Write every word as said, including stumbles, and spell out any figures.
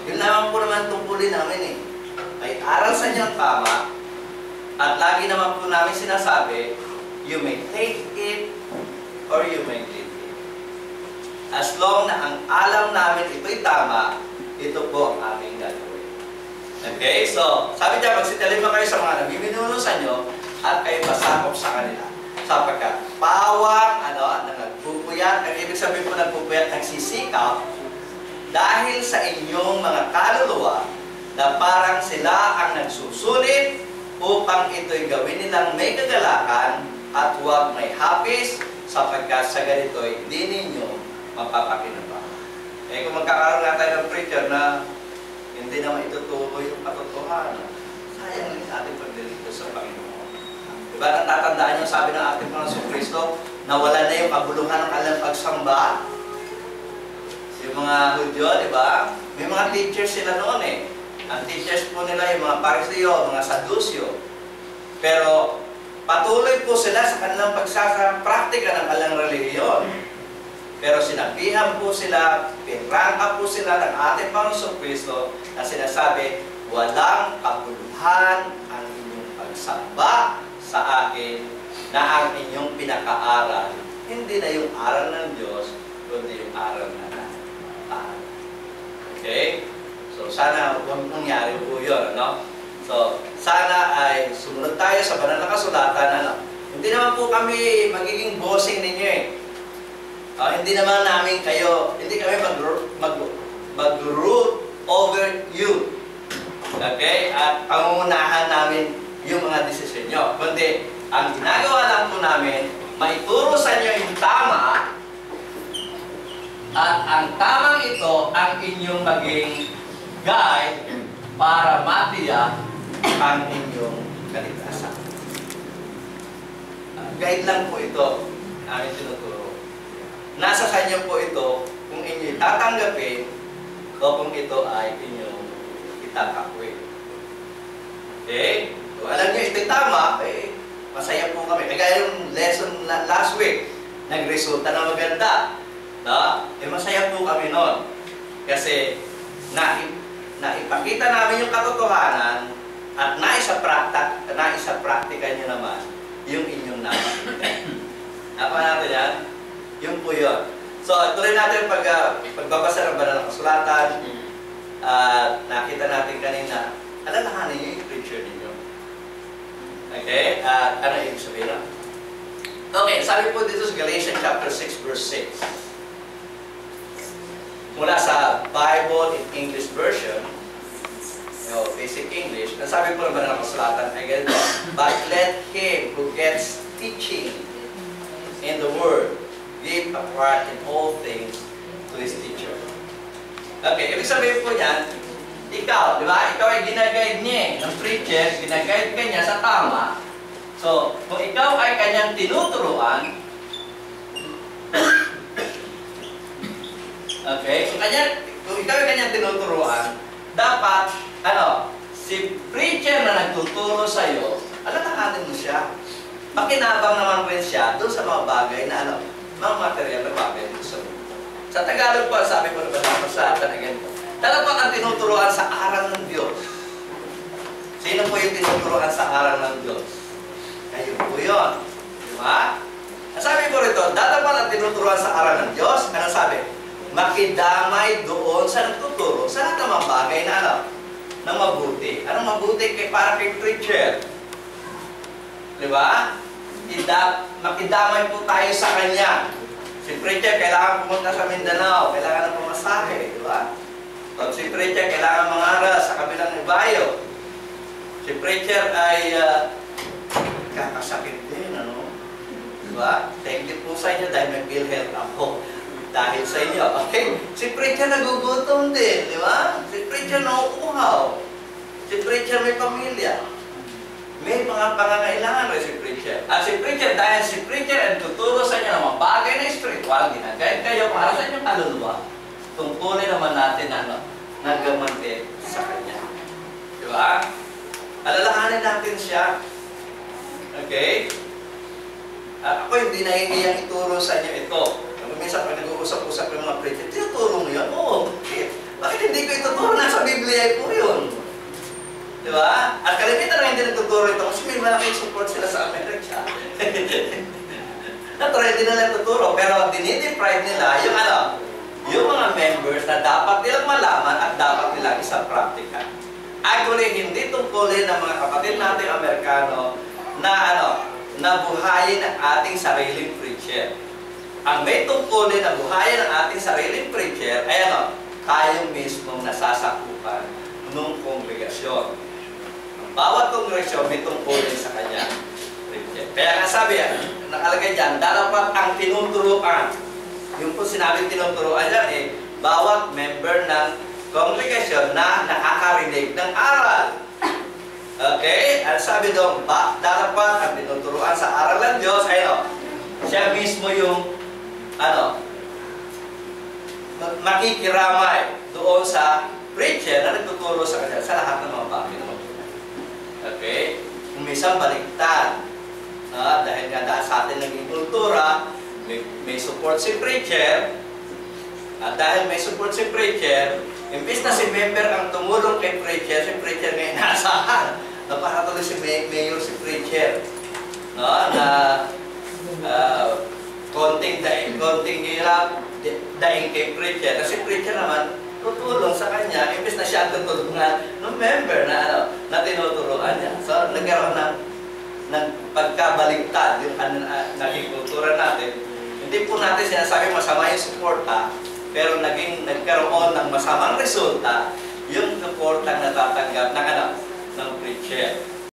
Yun naman po naman tungkulin namin eh. Ay aral sa inyo ang tama, at lagi naman po namin sinasabi, you may take it or you may leave it. As long na ang alam namin ito'y tama, ito po ang aming gagawin. Okay? So, sabi niya, magsitalima kayo sa mga namiminuno sa inyo at kayo pasakop sa kanila. Sapagkat pawang, ano, nagpupuyat, ang ibig sabihin po nagpupuyat, nagsisikap, dahil sa inyong mga kaluluwa, na parang sila ang nagsusulit upang ito'y gawin nilang may kagalakan at huwag may hapis, sapagkat sa ganito'y hindi ninyo mapapakinabang. Eh kung magkakaroon nga tayo ng preacher na hindi naman itutuloy yung katotohanan, sayang yung ating pagdilito sa Panginoon. Diba natatandaan yung sabi ng ating Panginoon Kristo, na wala na yung kabuluhan ng kanilang pagsamba? Yung mga Hudyo, diba? May mga teachers sila noon eh. Ang teachers po nila yung mga Pariseo, mga Sadusyo. Pero patuloy po sila sa kanilang pagsasapraktika ng kanilang relihiyon. Pero sinabihan po sila, pinrangka po sila ng ating Panginoon Kristo na sinasabi, walang kabuluhan ang inyong pagsamba sa akin na ang inyong pinakaaral. Hindi na yung aral ng Diyos, kundi yung aral na natin. Okay? So, sana huwag nangyari po yun, ano? So, sana ay sumunod tayo sa banal na kasulatan, ano? Hindi naman po kami magiging bossing ninyo eh. Uh, hindi naman namin kayo, hindi kami mag-root mag, mag over you. Okay? At pangungunahan namin yung mga desisyon nyo. Kundi, ang ginagawa lang po namin, maituro sa inyo yung tama, at ang tamang ito ang inyong maging guide para matiyak ang inyong kaligtasan. Uh, guide lang po ito, aming tinuturo. Nasa sa inyo po ito kung inyo tatanggapin o kung ito ay inyong itatakwil. Okay? Kung alam nyo ito'y tama, eh, masaya po kami. Kaya yung lesson last week, nagresulta na maganda. No? Eh, masaya po kami noon. Kasi na, naipakita namin yung katotohanan at naisa-praktika naisa nyo naman yung inyong napakita. Napa natin yan? Yun po yun. So, tuloy natin pag, uh, pagbabasa ng banal na kasulatan. Uh, nakita natin kanina, alalahanin nyo yung preacher ninyo. Okay? At uh, ano ibig sabihin? Okay, sabi po dito sa Galatians chapter six, verse six. Mula sa Bible in English version, you know, basic English, nasabi po ng banal na kasulatan, again, but let him who gets teaching in the word give a part in all things to his teacher. Okay, ibig sabihin po niyan, ikaw, di ba? Ikaw ay ginaguide niya ng preacher, ginaguide ka niya sa tama. So, kung ikaw ay kanyang tinuturuan, okay, kung, kanya, kung ikaw ay kanyang tinuturuan, dapat, ano, si preacher na nagtuturo sa iyo, alalahanin mo siya. Makinabang naman rin siya doon sa mga bagay na, ano, mga material na bagay sa mundo. Sa Tagalog po, sabi ko na ba sa atin again po, talagang ang tinuturuan sa aral ng Diyos. Sino po yung tinuturuan sa aral ng Diyos? Kayo po yun. Diba? Sabi ko rito, dadapan ang tinuturuan sa aral ng Diyos. Ano sabi? Makidamay doon sa nagtuturo sa lahat ng mga bagay na ano, na mabuti. Anong mabuti kay, para kay preacher? Diba? Ida, makidamay po tayo sa kanya. Si preacher kailangan pumunta sa Mindanao, kailangan ng pumasahe, di ba? So, si preacher kailangan mangaral sa kabilang ibayo. Si preacher ay uh, kakasakit din, ano? Di ba? Thank you po sa inyo dahil nag-PhilHealth ako. Dahil sa inyo, okay? Si preacher nagugutom din, di ba? Si preacher nauuhaw. Si preacher may pamilya. May mga pangangailangan rin si preacher. At si preacher, dahil si preacher ang tuturo sa inyo ng mga bagay na spiritual, ginagayad kayo para sa inyong kaluluwa. Tungkulin naman natin ano, naggamante sa kanya. Di ba? Alalahanin natin siya. Okay? At ako hindi nahihiyang ituro sa inyo ito. Minsan pag nag-uusap-usap ng mga preacher, tinuturo mo yun? Oo. Bakit hindi ko ituturo? Nasa nagtuturo ito kasi may malaking support sila sa Amerika. Natural din nila tuturo, pero dinideprive nila yung ano, yung mga members na dapat nilang malaman at dapat nilang isang practical. Actually, hindi tungkulin ng mga kapatid natin Amerikano na ano, na buhayin ang ating sariling preacher. Ang may tungkulin na buhayin ang ating sariling preacher ay ano, tayo mismong nasasakupan ng kongregasyon. Ang bawat kongregasyon may tungkulin sa kanya preacher. Kaya nga sabi, nakalagay dyan, dapat ang tinuturuan. Yung po sinabing tinuturuan dyan eh, bawat member ng kongregasyon na nakakarinig ng aral. Okay? At sabi doon, ba, dapat ang tinuturuan sa aral ng Diyos ay ano, siya mismo yung ano, makikiramay doon sa preacher na nagtuturo sa kanya sa lahat ng mga bagay na mabuhay. Okay? Kung minsan baliktad, ah, dahil nga dahil sa atin naging kultura, may, may support si preacher, at dahil may support si preacher, imbis na si member ang tumulong kay preacher, si preacher nga inaasahan. Napakatuloy si may, mayor si preacher. No? Na uh, konting daing, konting hirap, daing kay preacher. Kasi preacher naman, tutulong sa kanya, imbis na siya ang tutulungan ng member na, ano, na tinuturuan niya. So, nagkaroon ng, ng pagkabaligtad yung uh, naging kultura natin. Hindi po natin sinasabi masama yung suporta, pero naging nagkaroon ng masamang resulta yung suportang natatanggap ng ano, ng preacher.